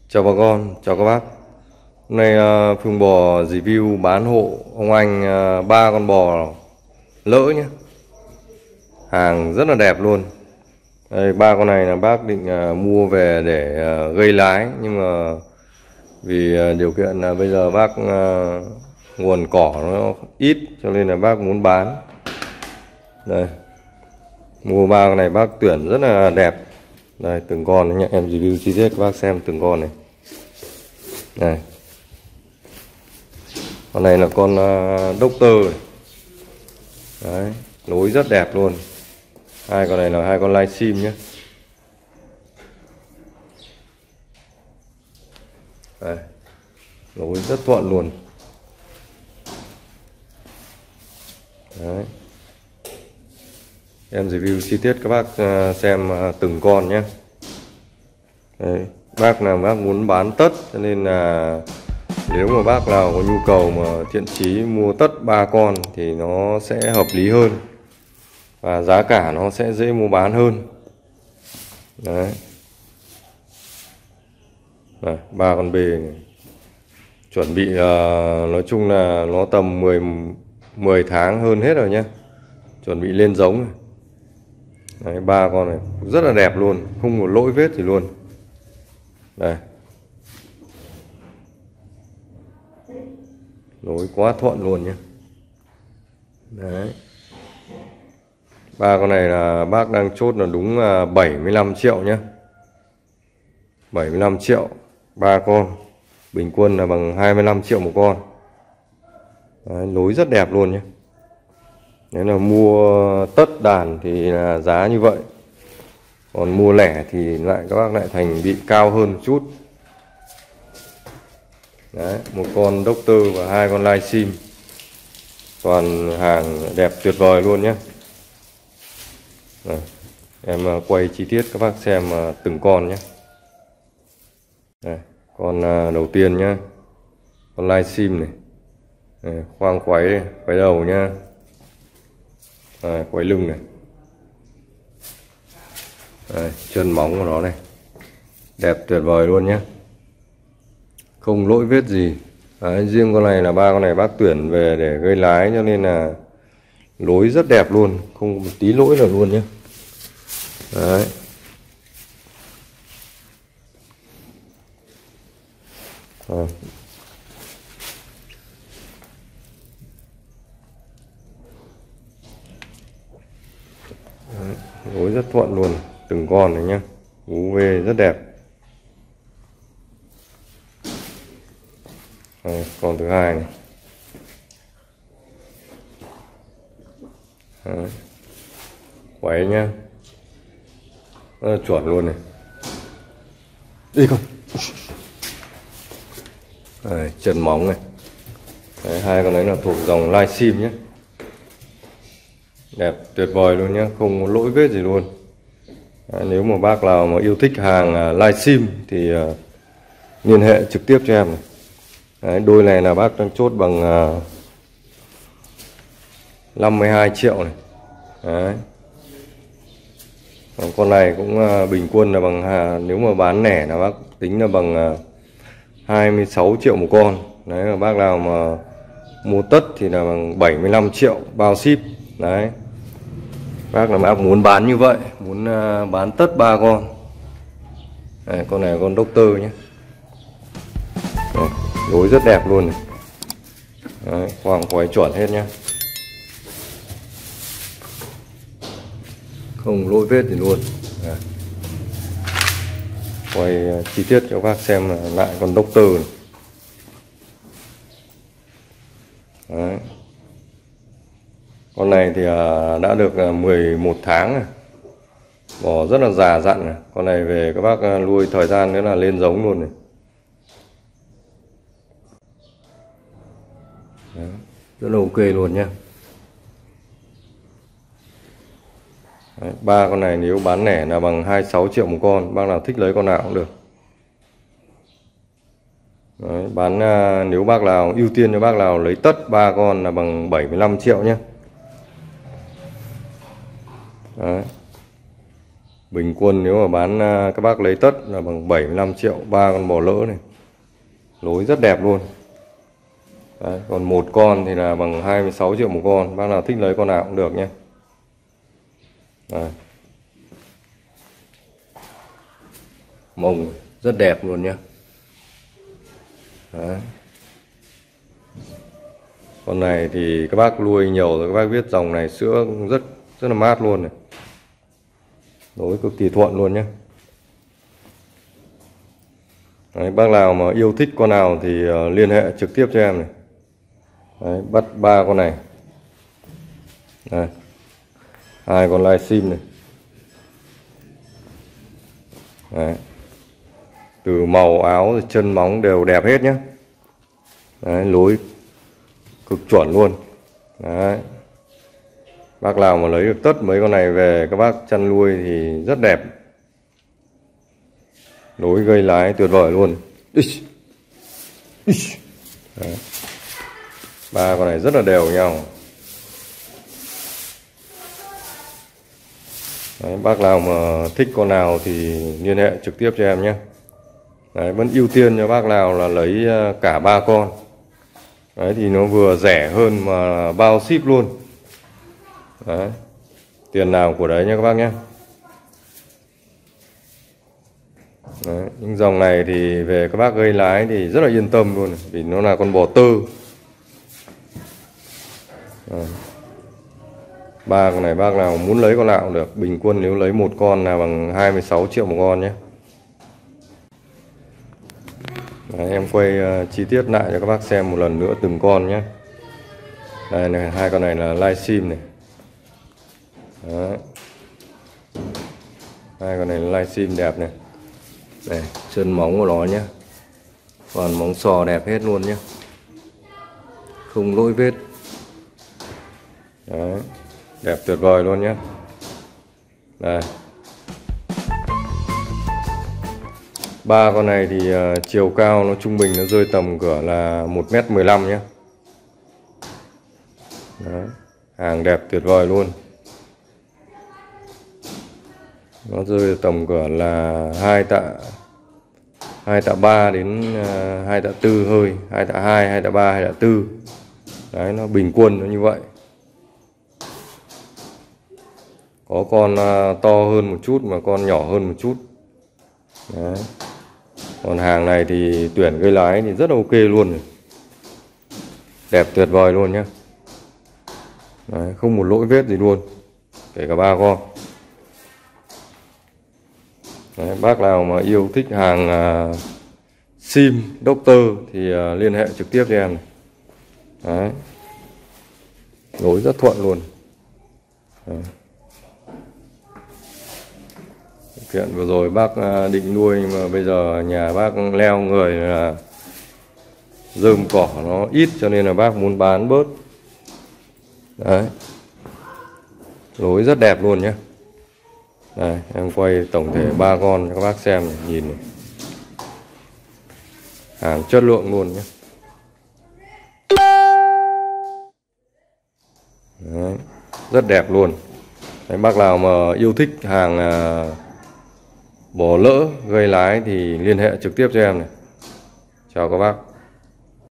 Chào bà con, chào các bác. Hôm nay Phương Bò review bán hộ ông anh 3 con bò lỡ nhé. Hàng rất là đẹp luôn. Đây, 3 con này là bác định mua về để gây lái, nhưng mà vì điều kiện là bây giờ bác nguồn cỏ nó ít cho nên là bác muốn bán. Đây, mua 3 con này bác tuyển rất là đẹp. Đây, từng con đấy nhé, em review chi tiết các bác xem từng con này. Này, con này là con Doctor này. Đấy, lối rất đẹp luôn. Hai con này là hai con livestream nhé. Đây, lối rất thuận luôn. Đấy, em review chi tiết các bác xem từng con nhé. Đấy, bác nào bác muốn bán tất cho nên là nếu mà bác nào có nhu cầu mà thiện chí mua tất 3 con thì nó sẽ hợp lý hơn và giá cả nó sẽ dễ mua bán hơn. Đấy, này, 3 con bê này. Chuẩn bị nói chung là nó tầm 10 tháng hơn hết rồi nhé, chuẩn bị lên giống này. Đấy, 3 con này rất là đẹp luôn, không một lỗi vết gì luôn. Đây, lối quá thuận luôn nhé. Đấy, 3 con này là bác đang chốt là đúng 75 triệu nhé. 75 triệu 3 con, bình quân là bằng 25 triệu một con. Đấy, lối rất đẹp luôn nhé. Nếu là mua tất đàn thì là giá như vậy, còn mua lẻ thì lại các bác lại thành bị cao hơn một chút. Đấy, một con Doctor và 2 con livestream, toàn hàng đẹp tuyệt vời luôn nhé. Đấy, em quay chi tiết các bác xem từng con nhé. Đây, con đầu tiên nhá, con livestream này. Đây, khoang khoáy đây, khoáy đầu nhá. Đây, khoáy lưng này. Đây, chân móng của nó này, đẹp tuyệt vời luôn nhé, không lỗi vết gì. Đấy, riêng con này là 3 con này bác tuyển về để gây lái cho nên là lối rất đẹp luôn, không một tí lỗi nào luôn nhé. Đấy, đấy, lối rất thuận luôn từng con này nhé, vú về rất đẹp. Đây, con thứ hai này. Đấy, quấy nhá, rất là chuẩn luôn này. Đi con. Đây, chân móng này. Đấy, hai con đấy là thuộc dòng livestream nhé, đẹp tuyệt vời luôn nhé, không có lỗi vết gì luôn. Đấy, nếu mà bác nào mà yêu thích hàng livestream thì liên hệ trực tiếp cho em này. Đấy, đôi này là bác đang chốt bằng 52 triệu này. Đấy, còn con này cũng bình quân là bằng nếu mà bán lẻ là bác tính là bằng 26 triệu một con. Đấy, là bác nào mà mua tất thì là bằng 75 triệu bao ship. Đấy, bác là bác muốn bán như vậy, muốn bán tất 3 con. Đấy, con này là con Doctor nhé. Đấy, lối rất đẹp luôn này. Đấy, khoang khoáy chuẩn hết nhá, không lỗi vết gì luôn. Đấy, quay chi tiết cho các bác xem lại con Doctor này. Đấy, con này thì đã được 11 tháng này, bò rất là già dặn này. Con này về các bác nuôi thời gian nữa là lên giống luôn này. Đấy, rất là ok luôn nhé. Đấy, 3 con này nếu bán lẻ là bằng 26 triệu một con, bác nào thích lấy con nào cũng được. Đấy, bán nếu bác nào ưu tiên cho bác nào lấy tất 3 con là bằng 75 triệu nhé. Đấy, Bình quân nếu mà bán các bác lấy tất là bằng 75 triệu 3 con bò lỡ này. Lối rất đẹp luôn. Đấy, còn một con thì là bằng 26 triệu một con. Bác nào thích lấy con nào cũng được nhé. Đấy. Mông rất đẹp luôn nhé. Đấy. Con này thì các bác nuôi nhiều rồi, các bác biết dòng này sữa rất là mát luôn này. Đối cực kỳ thuận luôn nhé. Đấy, bác nào mà yêu thích con nào thì liên hệ trực tiếp cho em này. Đấy, bắt 3 con này. Đây. 2 con live sim này. Đấy. Từ màu áo rồi chân móng đều đẹp hết nhé. Đấy, lối cực chuẩn luôn. Đấy. Bác nào mà lấy được tất mấy con này về các bác chăn nuôi thì rất đẹp. Lối gây lái tuyệt vời luôn. Đấy. 3 con này rất là đều nhau. Đấy, bác nào mà thích con nào thì liên hệ trực tiếp cho em nhé. Đấy, vẫn ưu tiên cho bác nào là lấy cả 3 con. Đấy thì nó vừa rẻ hơn mà bao ship luôn. Đấy. Tiền nào của đấy nha các bác nhé. Đấy, những dòng này thì về các bác gây lái thì rất là yên tâm luôn, vì nó là con bò tơ. Đấy. 3 con này bác nào muốn lấy con nào cũng được. Bình quân nếu lấy một con là bằng 26 triệu một con nhé. Đấy, em quay chi tiết lại cho các bác xem một lần nữa từng con nhé. Đây này, 2 con này là live sim này. Đấy. 2 con này là live sim đẹp này. Đây, chân móng của nó nhé. Còn móng sò đẹp hết luôn nhé. Không lỗi vết. Đấy. Đẹp tuyệt vời luôn nhé. Đây. 3 con này thì chiều cao nó trung bình nó rơi tầm cửa là 1m15 nhé. Đấy. Hàng đẹp tuyệt vời luôn. Nó rơi tầm cửa là 2 tạ 3 đến 2 tạ 4 hơi, 2 tạ 2, 2 tạ 3, 2 tạ 4. Đấy, nó bình quân nó như vậy. Có con to hơn một chút mà con nhỏ hơn một chút. Đấy. Còn hàng này thì tuyển gây lái thì rất là ok luôn. Đẹp tuyệt vời luôn nhé. Đấy, không một lỗi vết gì luôn. Kể cả 3 con. Đấy, bác nào mà yêu thích hàng sim, doctor thì liên hệ trực tiếp cho em này. Đấy. Lối rất thuận luôn. Đấy. Kiện vừa rồi bác định nuôi nhưng mà bây giờ nhà bác leo người là rơm cỏ nó ít cho nên là bác muốn bán bớt. Đấy. Lối rất đẹp luôn nhé. Đây, em quay tổng thể 3 con cho các bác xem này, nhìn này. Hàng chất lượng luôn nhé. Đấy, rất đẹp luôn. Đấy, bác nào mà yêu thích hàng bò lỡ gây lái thì liên hệ trực tiếp cho em này. Chào các bác.